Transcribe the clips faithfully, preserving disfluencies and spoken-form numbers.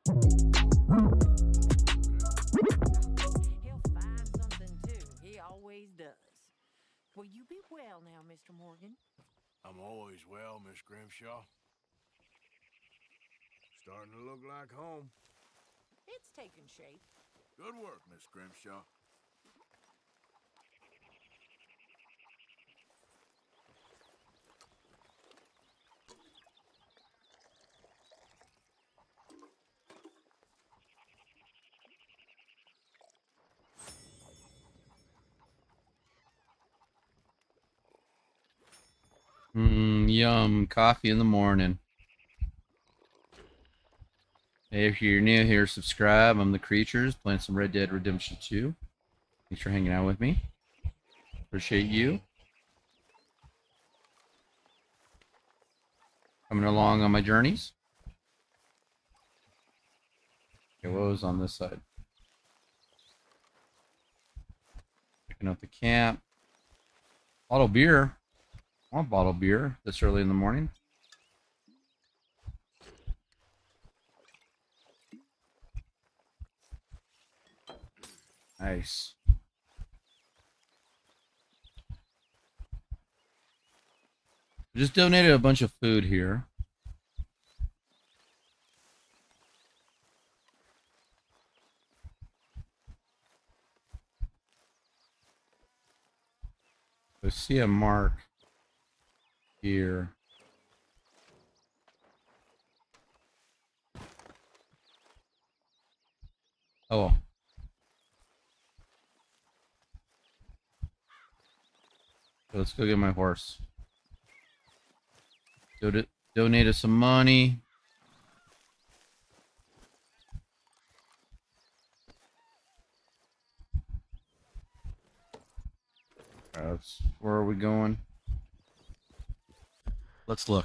He'll find something too. He always does. Will you be well now, Mister Morgan? I'm always well, Miss Grimshaw. Starting to look like home. It's taking shape. Good work, Miss Grimshaw. Mmm, yum. Coffee in the morning. Hey, if you're new here, subscribe. I'm the Creatures, playing some Red Dead Redemption two. Thanks for hanging out with me. Appreciate you. Coming along on my journeys. Okay, what was on this side? Picking up the camp. Bottle beer. I want bottle beer this early in the morning. Nice. Just donated a bunch of food here. I see a mark here. Oh. Let's go get my horse. Don donate us some money. All right, let's, where are we going? Let's look.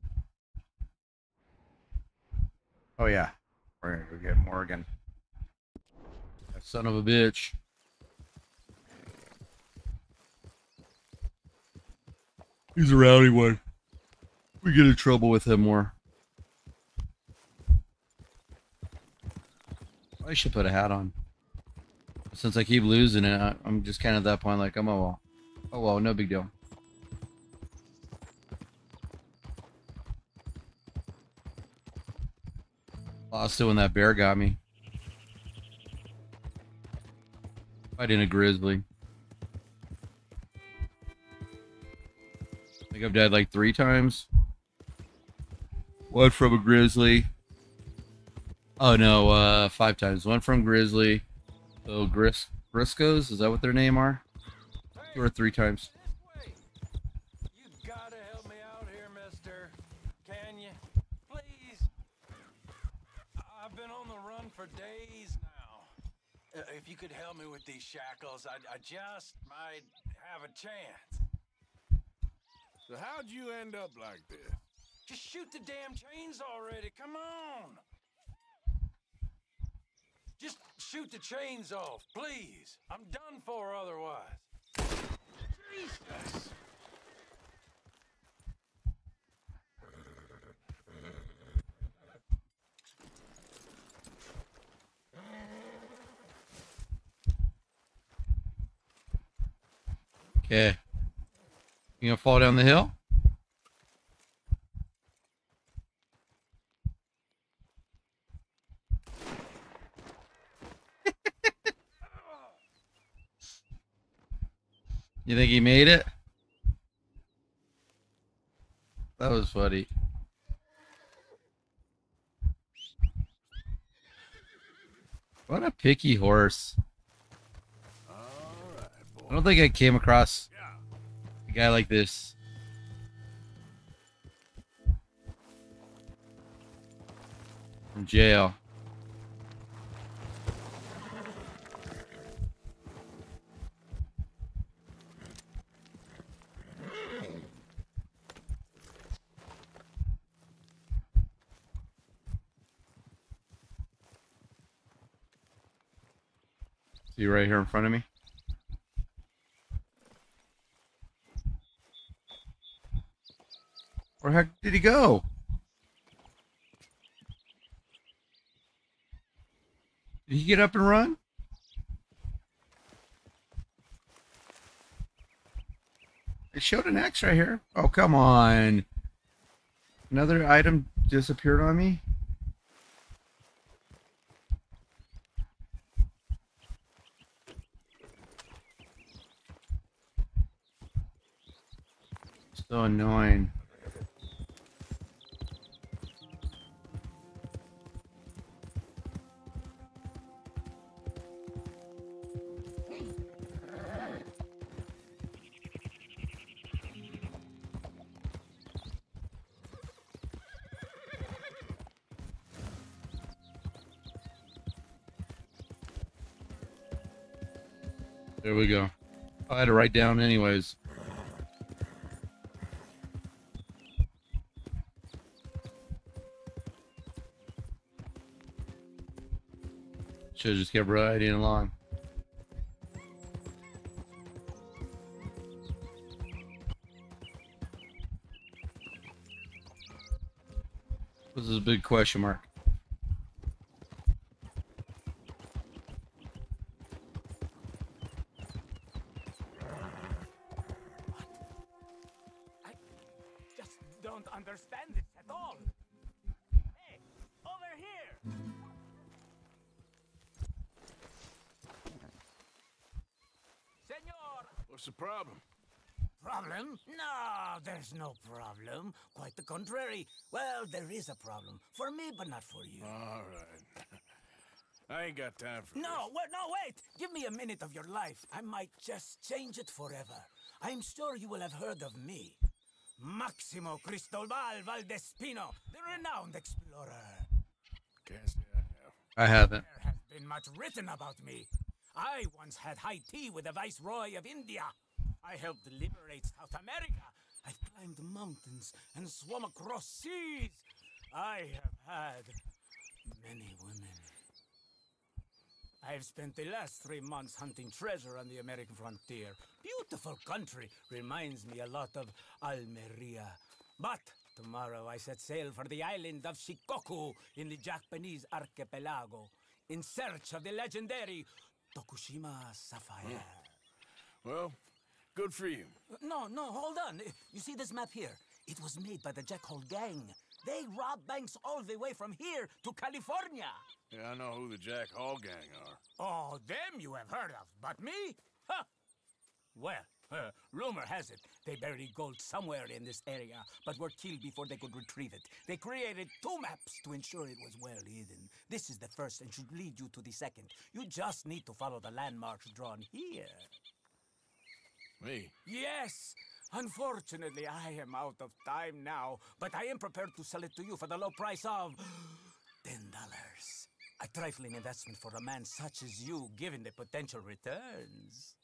Oh yeah, we're gonna go get Morgan. That son of a bitch. He's a rowdy one. We get in trouble with him more. I should put a hat on. Since I keep losing it, I'm just kind of at that point like, I'm oh well. Oh well, no big deal. Lost it when that bear got me. Fighting a grizzly. I think I've died like three times. One from a grizzly. Oh no, uh, five times. One from grizzly. Oh, Gris Griscos, is that what their name are? Two or three times. You gotta help me out here, mister. Can you? Please. I've been on the run for days now. Uh, if you could help me with these shackles, I, I just might have a chance. So how'd you end up like this? Just shoot the damn chains already. Come on. Just shoot the chains off, please. I'm done for otherwise. Jesus. Okay. You gonna fall down the hill? You think he made it? That was funny. What a picky horse. All right, boy. I don't think I came across a guy like this. From jail. See right here in front of me? Where the heck did he go? Did he get up and run? It showed an X right here. Oh, come on. Another item disappeared on me. So annoying. There we go. I had to write down anyways. Should have just kept riding along. This is a big question mark. Don't understand this at all. Hey, over here. Senor. What's the problem? Problem? No, there's no problem. Quite the contrary. Well, there is a problem. For me, but not for you. All right. I ain't got time for No, wait, no, wait! Give me a minute of your life. I might just change it forever. I'm sure you will have heard of me. Maximo Cristobal Valdespino, the renowned explorer. this. Can't say I have. I haven't. There has been much written about me. I once had high tea with the Viceroy of India. I helped liberate South America. I've climbed mountains and swum across seas. I have had many women. I've spent the last three months hunting treasure on the American frontier. Beautiful country. Reminds me a lot of Almeria. But tomorrow I set sail for the island of Shikoku in the Japanese archipelago in search of the legendary Tokushima Sapphire. Well, good for you. No, no, hold on. You see this map here? It was made by the Jack Hole gang. They rob banks all the way from here to California. Yeah, I know who the Jack Hall gang are. Oh, them you have heard of, but me? Huh. Well, uh, rumor has it they buried gold somewhere in this area, but were killed before they could retrieve it. They created two maps to ensure it was well hidden. This is the first and should lead you to the second. You just need to follow the landmarks drawn here. Me? Yes! Unfortunately, I am out of time now, but I am prepared to sell it to you for the low price of ten dollars. A trifling investment for a man such as you, given the potential returns.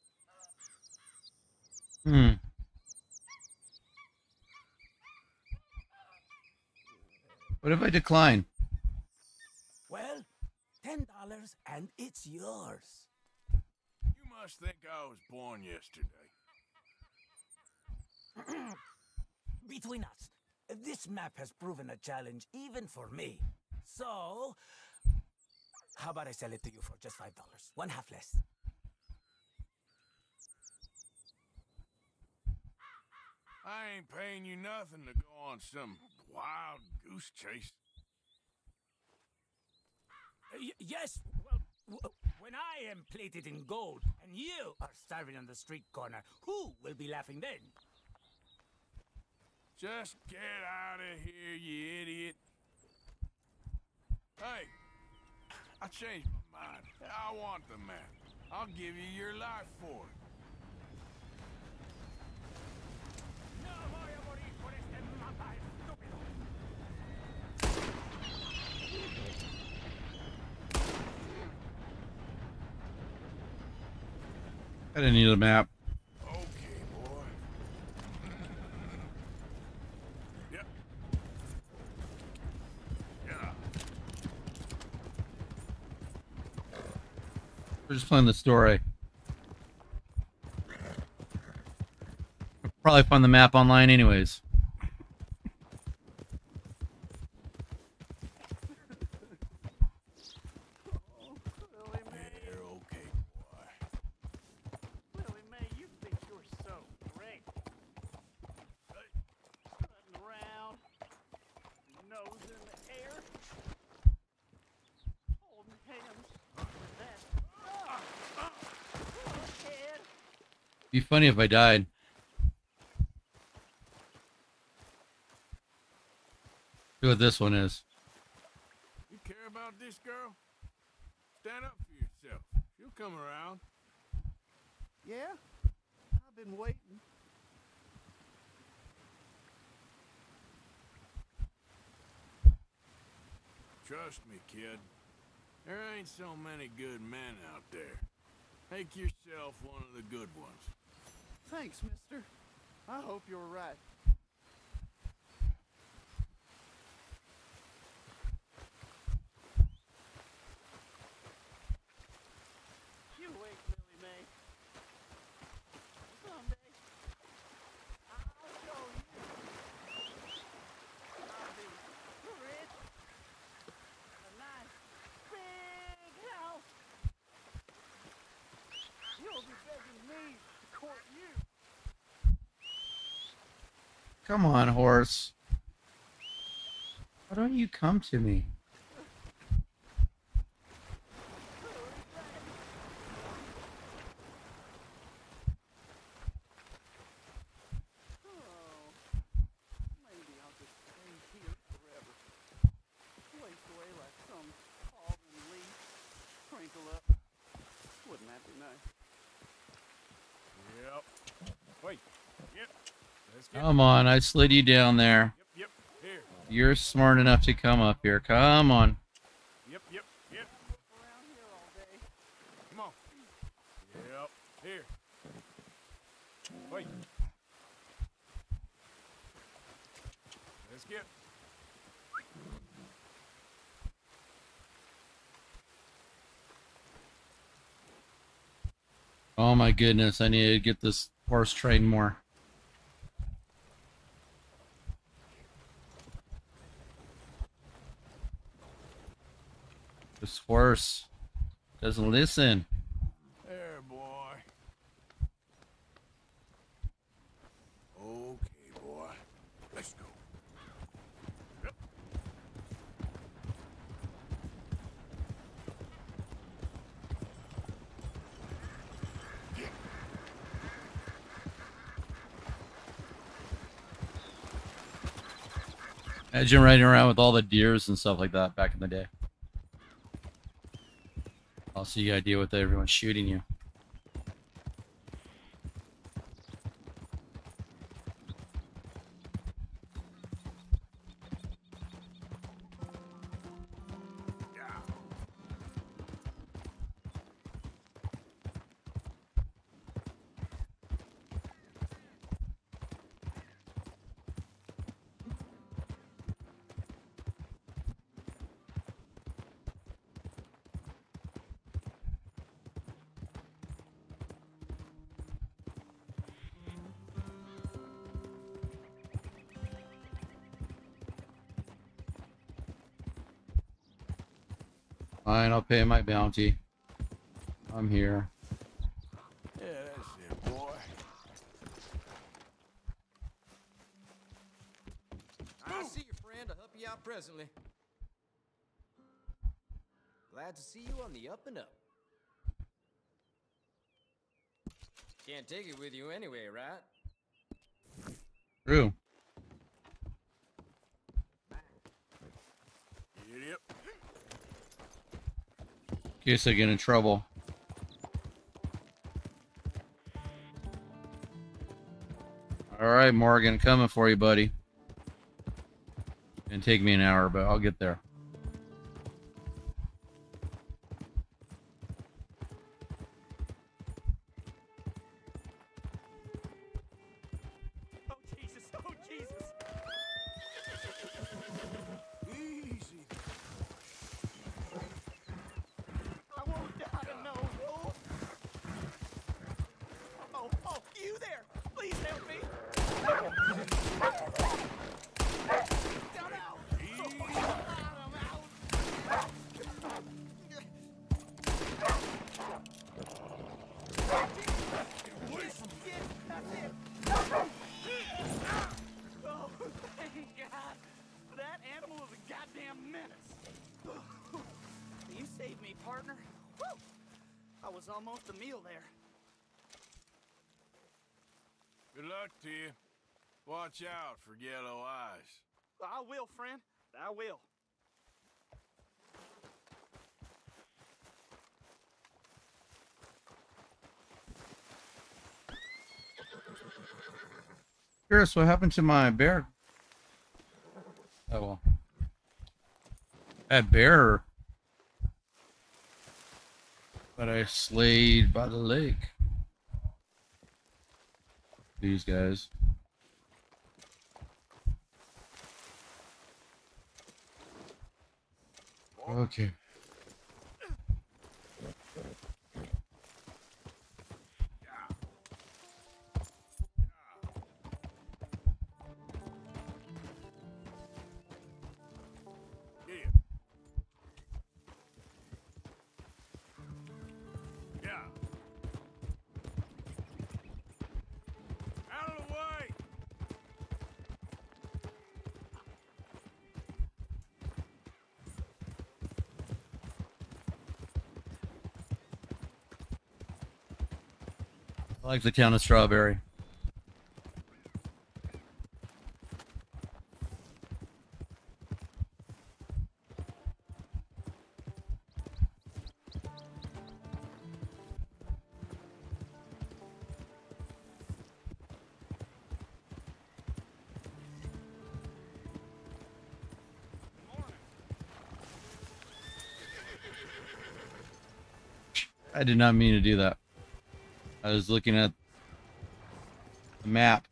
Hmm. What if I decline? Well, ten dollars and it's yours. You must think I was born yesterday. Between us, this map has proven a challenge even for me. So, how about I sell it to you for just five dollars? One half less. I ain't paying you nothing to go on some wild goose chase. Uh, y yes, well, w when I am plated in gold and you are starving on the street corner, who will be laughing then? Just get out of here, you idiot. Hey, I changed my mind. I want the map. I'll give you your life for it. No voy a morir por este mapa, estúpido. I didn't need a map. Okay, boy. Yep. Yeah. We're just playing the story. I'll probably find the map online anyways. Be funny if I died. See what this one is. You care about this girl? Stand up for yourself. She'll come around. Yeah? I've been waiting. Trust me, kid. There ain't so many good men out there. Make yourself one of the good ones. Thanks, mister. I hope you're right. You wait, Lily Mae. Someday, I'll show you. I'll be rich. A nice, big house. You'll be begging me to court you. Come on, horse. Why don't you come to me? Maybe I'll just stay here forever. Waste away like some fallen leaf. Crinkle up. Wouldn't that be nice? Yep. Wait. Yep. Let's get Come on, I slid you down there. Yep, yep. Here. You're smart enough to come up here. Come on. Yep, yep, yep. Around here all day. Come on. Yep. Here. Wait. Let's get. Oh my goodness, I need to get this horse trained more. This horse doesn't listen. There, boy. Okay, boy. Let's go. Yep. Imagine riding around with all the deers and stuff like that back in the day. Also, you gotta deal with everyone shooting you. Fine, I'll pay my bounty. I'm here. Yeah, that's it, boy. I'll see you, friend. I'll help you out presently. Glad to see you on the up and up. Can't take it with you anyway, right? True. Yep. In case I get in trouble. Alright, Morgan, coming for you, buddy. It'll take me an hour, but I'll get there. Oh, Jesus. Oh, Jesus. Easy. I won't die, no. Oh. Oh, oh, you there. Please help me. Down out. I'm out. Yes, yes, that's it. Oh, thank God. That animal is a goddamn menace. You saved me, partner. Woo. I was almost a meal there. Good luck to you. Watch out for yellow eyes. I will, friend. I will. Curious, what happened to my bear? Oh well. That bear that I slayed by the lake. These guys. Okay. I like the town of Strawberry. I did not mean to do that. I was looking at the map.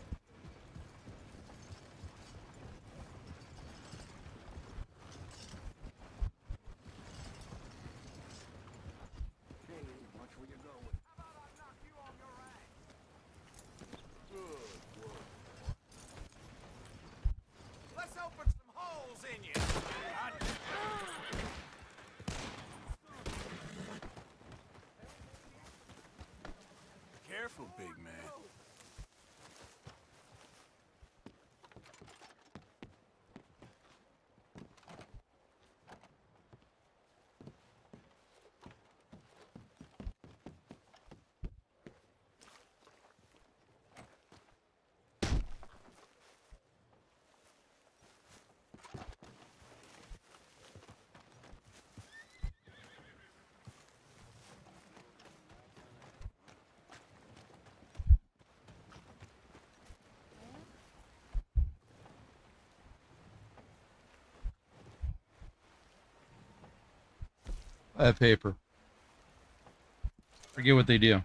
Let's open some holes in you. Careful, big man. I have paper. Forget what they do.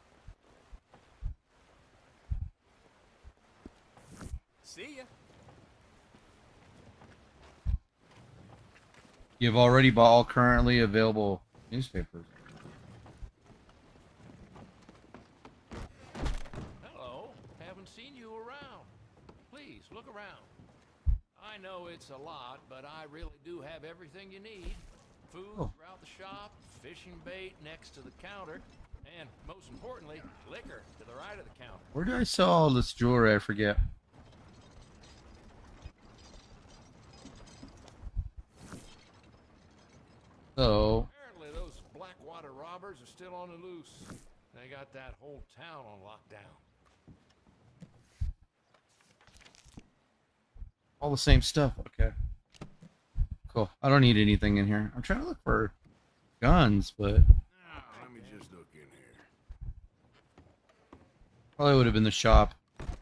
See ya. You've already bought all currently available newspapers. Hello. Haven't seen you around. Please, look around. I know it's a lot, but I really do have everything you need. Food Oh. throughout the shop, fishing bait next to the counter, and most importantly, liquor to the right of the counter. Where do I sell all this jewelry? I forget. So, Apparently those Blackwater robbers are still on the loose. They got that whole town on lockdown. all the same stuff. Okay. Cool. I don't need anything in here. I'm trying to look for guns, but Now, let me just look in here. probably would have been the shop.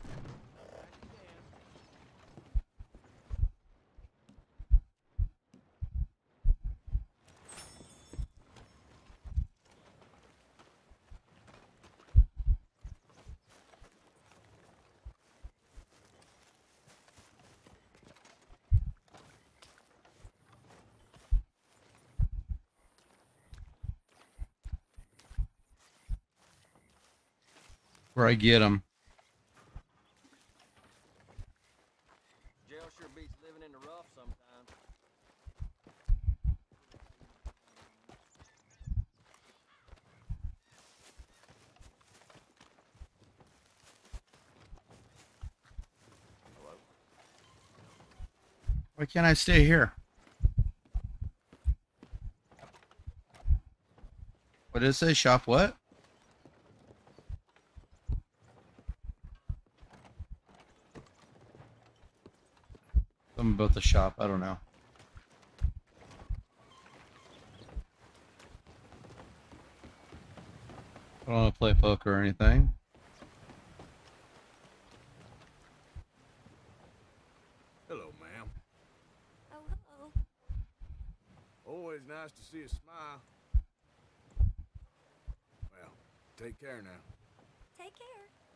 Where I get them. Jail sure beats living in the rough sometimes. Why can't I stay here? What did it say? Shop what? about the shop. I don't know. I don't want to play poker or anything. Hello, ma'am. Oh, hello. Always nice to see a smile. Well, take care now. Take care.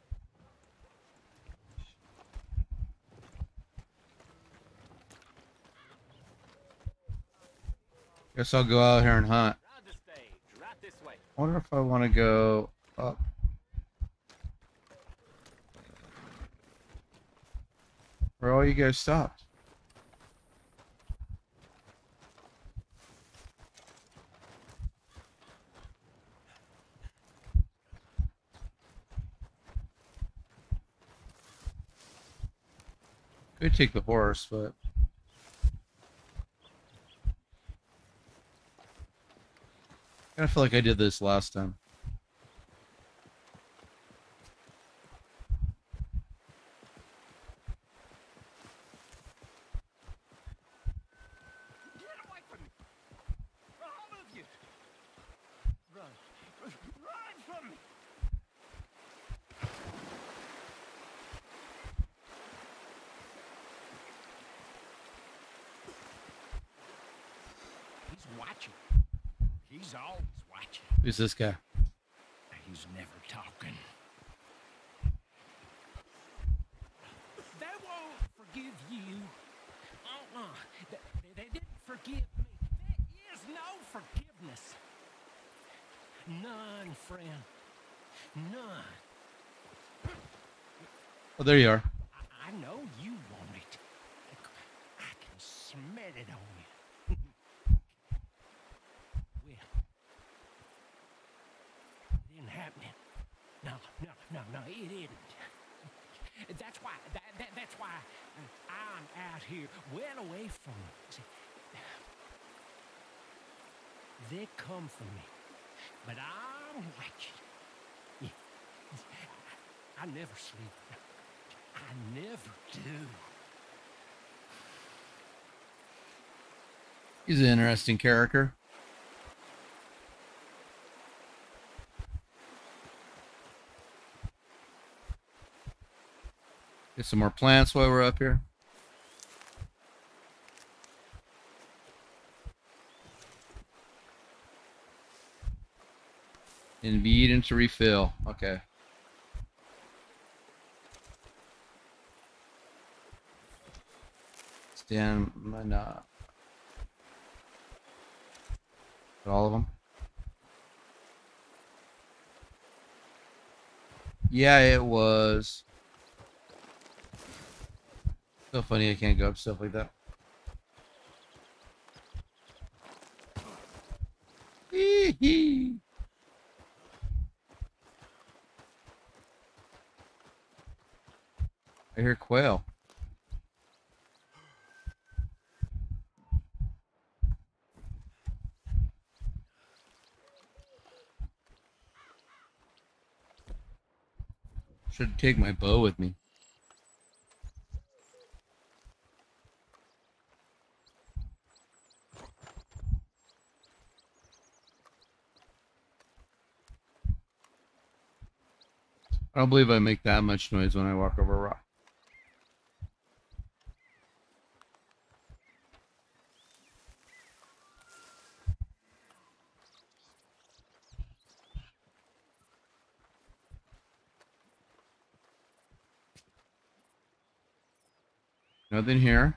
Guess I'll go out here and hunt. Round the stage, right this way. I wonder if I want to go up. Where all you guys stopped? Could take the horse, but I kind of feel like I did this last time. Get away from me! All of you! Run. Run from me! He's watching. He's always watching. Who's this guy? He's never talking. They won't forgive you. Uh-uh. They, they, they didn't forgive me. There is no forgiveness. None, friend. None. Oh, there you are. I, I know you want it. I can smell it on you. Well, it isn't happening. No, no, no, no, it isn't. That's why, that, that, that's why I'm out here, well away from them. See, they come for me, but I'm watching. Yeah. I never sleep. I never do. He's an interesting character. Get some more plants while we're up here. Indeed, and to refill. Okay. Stand my knob. All of them. Yeah, it was. So funny I can't go up stuff like that. Hee hee. I hear quail. Should take my bow with me. I don't believe I make that much noise when I walk over a rock. Nothing here.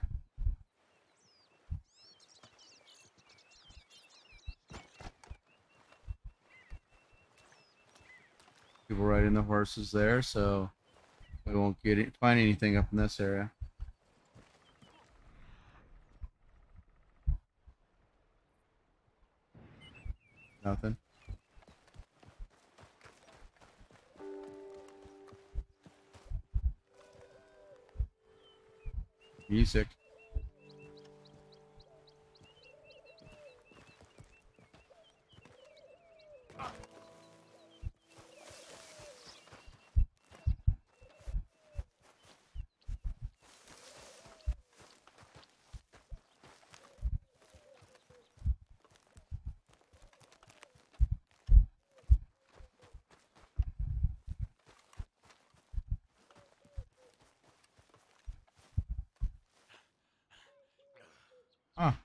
People riding the horses there, so we won't get it, find anything up in this area. Nothing. Music.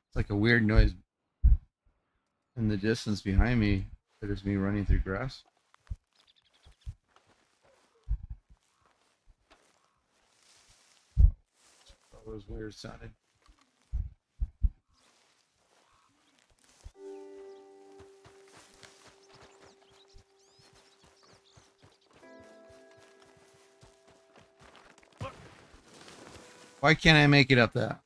It's like a weird noise in the distance behind me. There's me running through grass. That was weird sounded. Why can't I make it up that?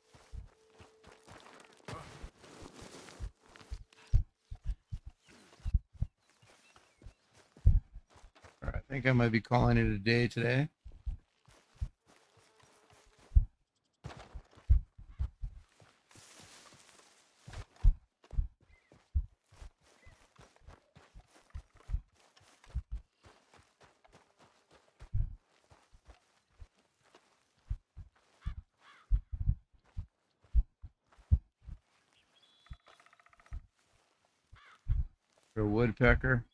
Alright, I think I might be calling it a day today. A woodpecker.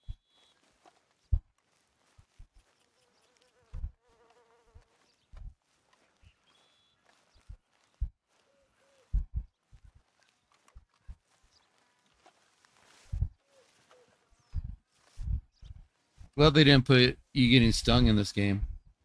Well, they didn't put you getting stung in this game.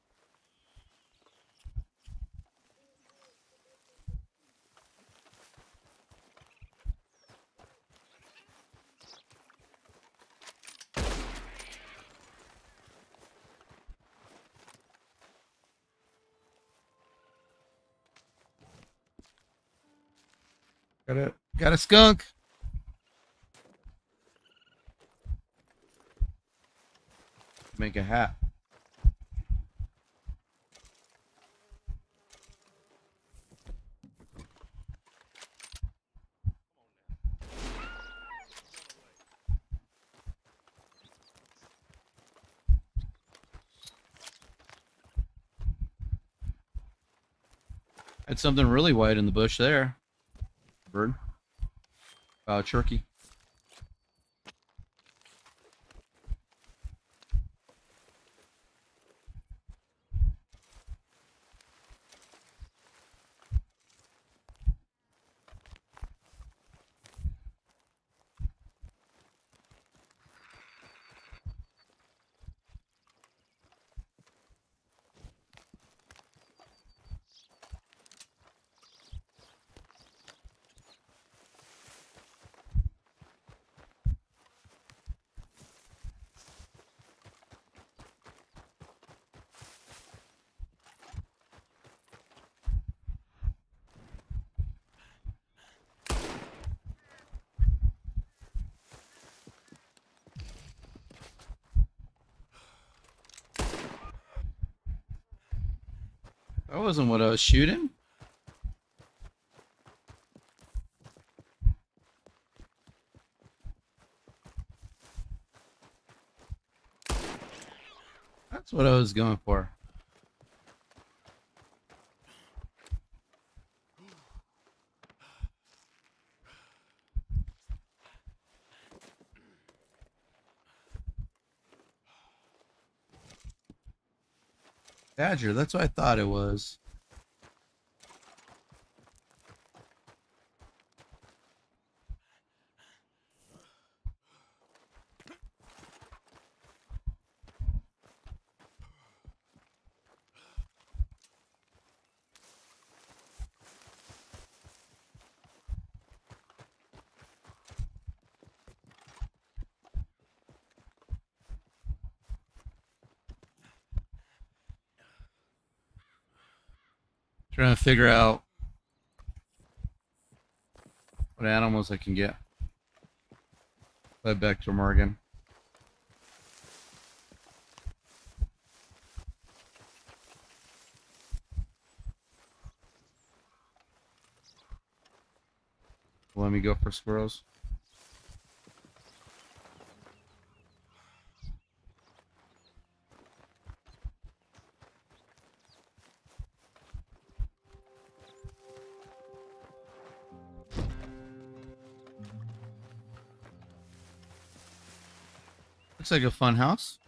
Got a got a skunk. Make a hat. Had something really white in the bush there. Bird. Uh, turkey. That wasn't what I was shooting. That's what I was going for. Badger, that's what I thought it was. Trying to figure out what animals I can get. Head back to Morgan. Let me go for squirrels. Looks like a fun house.